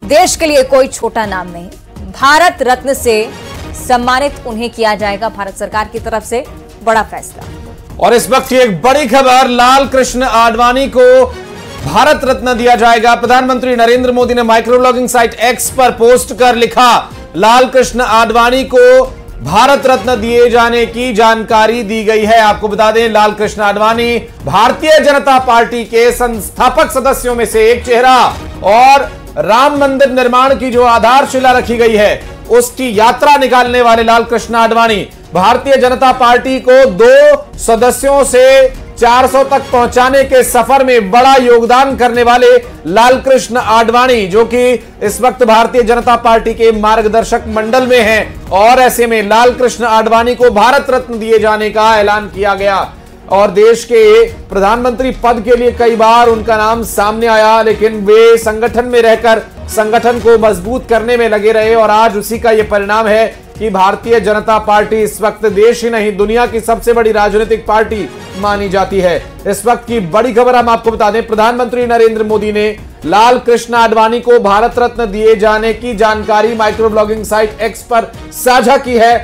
देश के लिए कोई छोटा नाम नहीं, भारत रत्न से सम्मानित उन्हें किया जाएगा। भारत सरकार की तरफ से बड़ा फैसला। और इस वक्त की एक बड़ी खबर, लाल कृष्ण आडवाणी को भारत रत्न दिया जाएगा। प्रधानमंत्री नरेंद्र मोदी ने माइक्रो ब्लॉगिंग साइट एक्स पर पोस्ट कर लिखा, लाल कृष्ण आडवाणी को भारत रत्न दिए जाने की जानकारी दी गई है। आपको बता दें, लाल कृष्ण आडवाणी भारतीय जनता पार्टी के संस्थापक सदस्यों में से एक चेहरा और राम मंदिर निर्माण की जो आधारशिला रखी गई है उसकी यात्रा निकालने वाले लाल कृष्ण आडवाणी भारतीय जनता पार्टी को 2 सदस्यों से 400 तक पहुंचाने के सफर में बड़ा योगदान करने वाले लाल कृष्ण आडवाणी, जो कि इस वक्त भारतीय जनता पार्टी के मार्गदर्शक मंडल में हैं, और ऐसे में लाल कृष्ण आडवाणी को भारत रत्न दिए जाने का ऐलान किया गया। और देश के प्रधानमंत्री पद के लिए कई बार उनका नाम सामने आया, लेकिन वे संगठन में रहकर संगठन को मजबूत करने में लगे रहे, और आज उसी का यह परिणाम है कि भारतीय जनता पार्टी इस वक्त देश ही नहीं दुनिया की सबसे बड़ी राजनीतिक पार्टी मानी जाती है। इस वक्त की बड़ी खबर हम आपको बता दें, प्रधानमंत्री नरेंद्र मोदी ने लाल कृष्ण आडवाणी को भारत रत्न दिए जाने की जानकारी माइक्रो ब्लॉगिंग साइट एक्स पर साझा की है।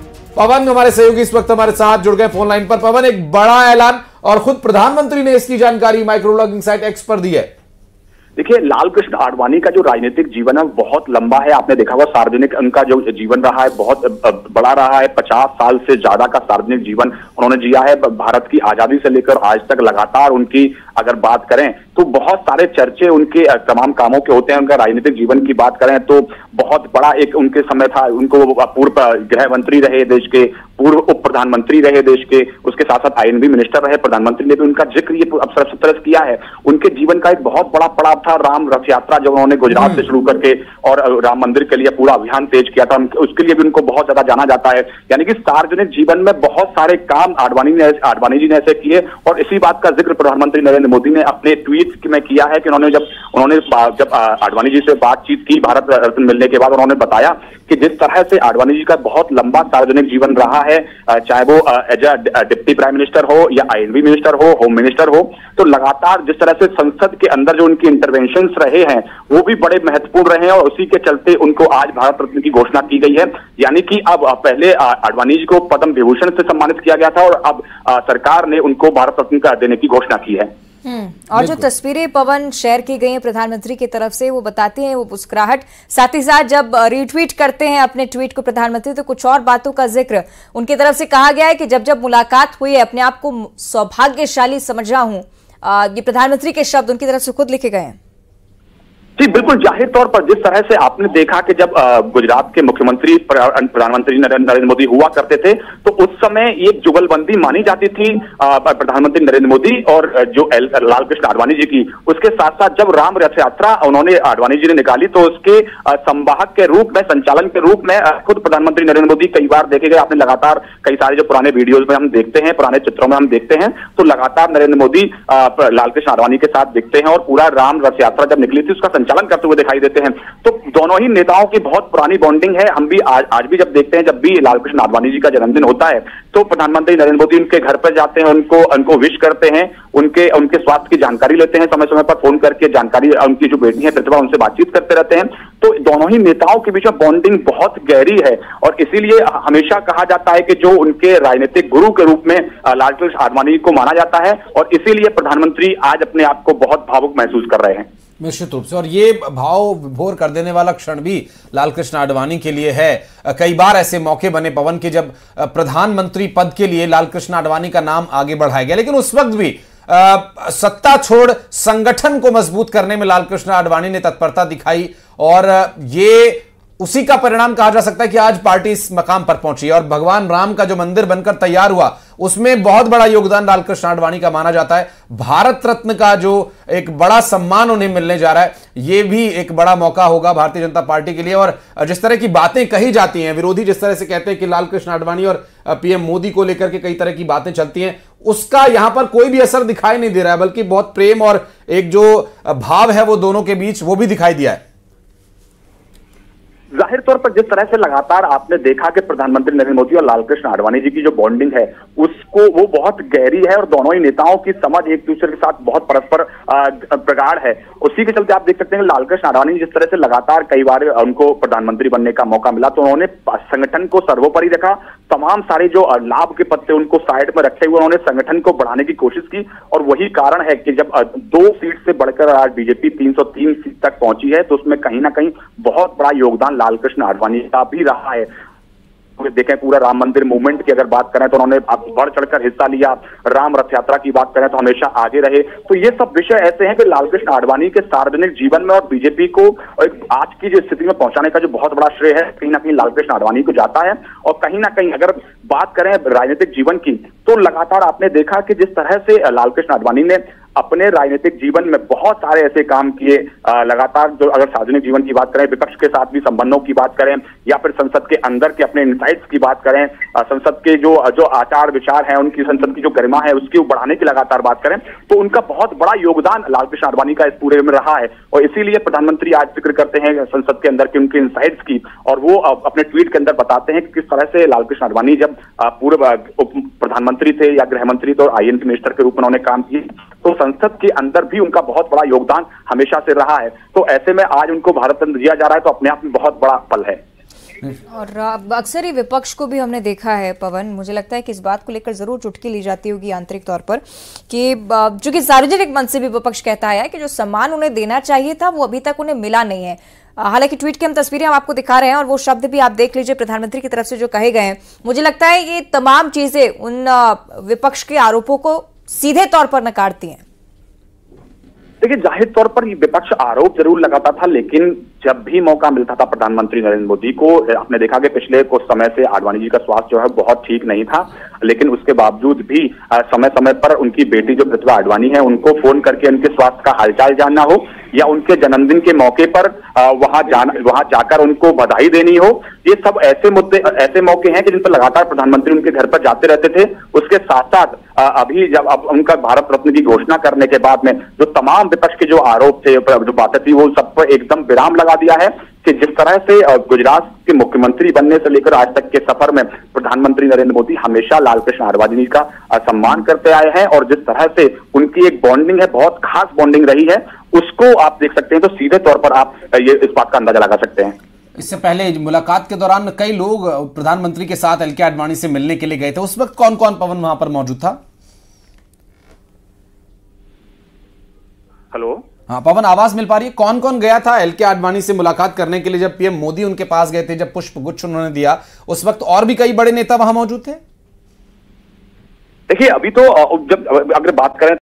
पवन हमारे सहयोगी इस वक्त हमारे साथ जुड़ गए फोन लाइन पर। पवन, एक बड़ा ऐलान और खुद प्रधानमंत्री ने इसकी जानकारी माइक्रो ब्लॉगिंग साइट एक्स पर दी है। देखिए, लाल कृष्ण आडवाणी का जो राजनीतिक जीवन है बहुत लंबा है। आपने देखा हुआ सार्वजनिक उनका जो जीवन रहा है बहुत बड़ा रहा है। 50 साल से ज्यादा का सार्वजनिक जीवन उन्होंने जिया है। भारत की आजादी से लेकर आज तक लगातार उनकी अगर बात करें तो बहुत सारे चर्चे उनके तमाम कामों के होते हैं। उनका राजनीतिक जीवन की बात करें तो बहुत बड़ा एक उनके समय था। उनको पूर्व गृह मंत्री रहे देश के, पूर्व उप प्रधानमंत्री रहे देश के, उसके साथ साथ आईएनबी मिनिस्टर रहे। प्रधानमंत्री ने भी उनका जिक्र ये सब तरह किया है। उनके जीवन का एक बहुत बड़ा पड़ाव था राम रथ यात्रा, जब उन्होंने गुजरात से शुरू करके और राम मंदिर के लिए पूरा अभियान तेज किया था। उसके लिए भी उनको बहुत ज्यादा जाना जाता है। यानी कि सार्वजनिक जीवन में बहुत सारे काम आडवाणी जी ने ऐसे किए, और इसी बात का जिक्र प्रधानमंत्री नरेंद्र मोदी ने अपने ट्वीट में किया है कि उन्होंने जब आडवाणी जी से बातचीत की भारत रत्न मिलने के बाद, उन्होंने बताया कि जिस तरह से आडवाणी जी का बहुत लंबा सार्वजनिक जीवन रहा है, चाहे वो as a deputy prime minister हो या आईएनबी मिनिस्टर हो, होम मिनिस्टर हो, तो लगातार जिस तरह से संसद के अंदर जो उनकी इंटरवेंशंस रहे हैं वो भी बड़े महत्वपूर्ण रहे हैं, और उसी के चलते उनको आज भारत रत्न की घोषणा की गई है। यानी कि अब पहले आडवाणी जी को पद्म विभूषण से सम्मानित किया गया था, और अब सरकार ने उनको भारत रत्न का देने की घोषणा की है। और जो तस्वीरें पवन शेयर की गई हैं प्रधानमंत्री की तरफ से, वो बताती हैं वो मुस्कुराहट। साथ ही साथ जब रीट्वीट करते हैं अपने ट्वीट को प्रधानमंत्री, तो कुछ और बातों का जिक्र उनकी तरफ से कहा गया है कि जब जब मुलाकात हुई है अपने आप को सौभाग्यशाली समझ रहा हूं। ये प्रधानमंत्री के शब्द उनकी तरफ से खुद लिखे गए हैं। जी बिल्कुल, जाहिर तौर पर जिस तरह से आपने देखा कि जब गुजरात के मुख्यमंत्री प्रधानमंत्री नरेंद्र मोदी हुआ करते थे, तो उस समय ये जुगलबंदी मानी जाती थी प्रधानमंत्री नरेंद्र मोदी और जो लाल कृष्ण आडवाणी जी की। उसके साथ साथ जब राम रथ यात्रा उन्होंने आडवाणी जी ने निकाली, तो उसके संवाहक के रूप में, संचालन के रूप में खुद प्रधानमंत्री नरेंद्र मोदी कई बार देखे गए। आपने लगातार कई सारे जो पुराने वीडियोज में हम देखते हैं, पुराने चित्रों में हम देखते हैं, तो लगातार नरेंद्र मोदी लाल कृष्ण आडवाणी के साथ दिखते हैं, और पूरा राम रथ यात्रा जब निकली थी उसका संचालन करते हुए दिखाई देते हैं। तो दोनों ही नेताओं की बहुत पुरानी बॉन्डिंग है। हम भी आज भी जब देखते हैं, जब भी लाल कृष्ण आडवाणी जी का जन्मदिन होता है, तो प्रधानमंत्री नरेंद्र मोदी उनके घर पर जाते हैं, उनको विश करते हैं, उनके स्वास्थ्य की जानकारी लेते हैं, समय समय पर फोन करके जानकारी, उनकी जो बेटी है प्रतिभा, उनसे बातचीत करते रहते हैं। तो दोनों ही नेताओं के बीच में बॉन्डिंग बहुत गहरी है, और इसीलिए हमेशा कहा जाता है कि जो उनके राजनीतिक गुरु के रूप में लाल कृष्ण आडवाणी को माना जाता है, और इसीलिए प्रधानमंत्री आज अपने आप को बहुत भावुक महसूस कर रहे हैं। निश्चित रूप से, और ये भाव विभोर कर देने वाला क्षण भी लाल कृष्ण आडवाणी के लिए है। कई बार ऐसे मौके बने पवन के जब प्रधानमंत्री पद के लिए लाल कृष्ण आडवाणी का नाम आगे बढ़ाया गया, लेकिन उस वक्त भी सत्ता छोड़ संगठन को मजबूत करने में लाल कृष्ण आडवाणी ने तत्परता दिखाई, और ये उसी का परिणाम कहा जा सकता है कि आज पार्टी इस मकाम पर पहुंची। और भगवान राम का जो मंदिर बनकर तैयार हुआ, उसमें बहुत बड़ा योगदान लाल कृष्ण आडवाणी का माना जाता है। भारत रत्न का जो एक बड़ा सम्मान उन्हें मिलने जा रहा है, यह भी एक बड़ा मौका होगा भारतीय जनता पार्टी के लिए। और जिस तरह की बातें कही जाती हैं, विरोधी जिस तरह से कहते हैं कि लाल कृष्ण आडवाणी और पीएम मोदी को लेकर के कई तरह की बातें चलती हैं, उसका यहां पर कोई भी असर दिखाई नहीं दे रहा है, बल्कि बहुत प्रेम और एक जो भाव है वो दोनों के बीच, वो भी दिखाई दिया है। जाहिर तौर पर जिस तरह से लगातार आपने देखा कि प्रधानमंत्री नरेंद्र मोदी और लालकृष्ण आडवाणी जी की जो बॉन्डिंग है उसको वो बहुत गहरी है और दोनों ही नेताओं की समझ एक दूसरे के साथ बहुत परस्पर प्रगाढ़ है। उसी के चलते आप देख सकते हैं लालकृष्ण आडवाणी जिस तरह से लगातार कई बार उनको प्रधानमंत्री बनने का मौका मिला तो उन्होंने संगठन को सर्वोपरि रखा, तमाम सारे जो लाभ के पत्ते उनको साइड में रखते हुए उन्होंने संगठन को बढ़ाने की कोशिश की और वही कारण है कि जब 2 सीट से बढ़कर आज बीजेपी 303 सीट तक पहुंची है तो उसमें कहीं ना कहीं बहुत बड़ा योगदान लालकृष्ण आडवाणी का भी रहा है। देखें पूरा राम मंदिर मूवमेंट की अगर बात करें तो उन्होंने बढ़ चढ़कर हिस्सा लिया, राम रथ यात्रा की बात करें तो हमेशा आगे रहे। तो ये सब विषय ऐसे हैं कि लालकृष्ण आडवाणी के सार्वजनिक जीवन में और बीजेपी को आज की जो स्थिति में पहुंचाने का जो बहुत बड़ा श्रेय है कहीं ना कहीं लालकृष्ण आडवाणी को जाता है। और कहीं ना कहीं अगर बात करें राजनीतिक जीवन की तो लगातार आपने देखा कि जिस तरह से लालकृष्ण आडवाणी ने अपने राजनीतिक जीवन में बहुत सारे ऐसे काम किए, लगातार जो अगर सार्वजनिक जीवन की बात करें, विपक्ष के साथ भी संबंधों की बात करें या फिर संसद के अंदर के अपने इनसाइट्स की बात करें, संसद के जो आचार विचार है उनकी, संसद की जो गरिमा है उसकी बढ़ाने की लगातार बात करें तो उनका बहुत बड़ा योगदान लालकृष्ण आडवाणी का इस पूरे में रहा है। और इसीलिए प्रधानमंत्री आज जिक्र करते हैं संसद के अंदर की उनके इनसाइट्स की और वो अपने ट्वीट के अंदर बताते हैं कि किस तरह से लालकृष्ण आडवाणी जब पूर्व उप प्रधानमंत्री थे या गृह मंत्री तो आईएन मिनिस्टर के रूप में उन्होंने काम किए तो संसद के अंदर भी उनका बहुत बड़ा योगदान हमेशा से रहा है। तो ऐसे में आज उनको भारत रत्न दिया जा रहा है तो अपने आप में बहुत बड़ा पल है। और अक्सर ही विपक्ष को भी हमने देखा है पवन, मुझे लगता है कि इस बात को लेकर जरूर चुटकी ली जाती होगी आंतरिक तौर पर कि चूंकि सार्वजनिक मंच से भी विपक्ष कहता है कि जो सम्मान उन्हें देना चाहिए था वो अभी तक उन्हें मिला नहीं है। हालांकि ट्वीट की हम तस्वीरें हम आपको दिखा रहे हैं और वो शब्द भी आप देख लीजिए प्रधानमंत्री की तरफ से जो कहे गए हैं। मुझे लगता है ये तमाम चीजें उन विपक्ष के आरोपों को सीधे तौर पर नकारती हैं। देखिए जाहिर तौर पर विपक्ष आरोप जरूर लगाता था लेकिन जब भी मौका मिलता था प्रधानमंत्री नरेंद्र मोदी को, आपने देखा कि पिछले कुछ समय से आडवाणी जी का स्वास्थ्य जो है बहुत ठीक नहीं था लेकिन उसके बावजूद भी समय समय पर उनकी बेटी जो प्रतिभा आडवाणी है उनको फोन करके उनके स्वास्थ्य का हालचाल जानना हो या उनके जन्मदिन के मौके पर वहां जाकर उनको बधाई देनी हो, ये सब ऐसे मौके हैं कि जिन पर लगातार प्रधानमंत्री उनके घर पर जाते रहते थे। उसके साथ साथ अभी जब अब उनका भारत रत्न की घोषणा करने के बाद में जो तमाम विपक्ष के जो आरोप थे, जो बातें थी, वो सब पर एकदम विराम लगा दिया है कि जिस तरह से गुजरात के मुख्यमंत्री बनने से लेकर आज तक के सफर में प्रधानमंत्री नरेंद्र मोदी हमेशा लालकृष्ण आडवाणी का सम्मान करते आए हैं और जिस तरह से उनकी एक बॉन्डिंग है, बहुत खास बॉन्डिंग रही है, उसको आप देख सकते हैं। तो सीधे तौर पर आप ये इस बात का अंदाजा लगा सकते हैं। इससे पहले मुलाकात के दौरान कई लोग प्रधानमंत्री के साथ एलके आडवाणी से मिलने के लिए गए थे, उस वक्त कौन कौन पवन वहां पर मौजूद था? हेलो, हाँ पवन, आवाज मिल पा रही है? कौन कौन गया था एलके आडवाणी से मुलाकात करने के लिए? जब पीएम मोदी उनके पास गए थे, जब पुष्प गुच्छ उन्होंने दिया, उस वक्त और भी कई बड़े नेता वहां मौजूद थे? देखिए अभी तो जब अगर बात करें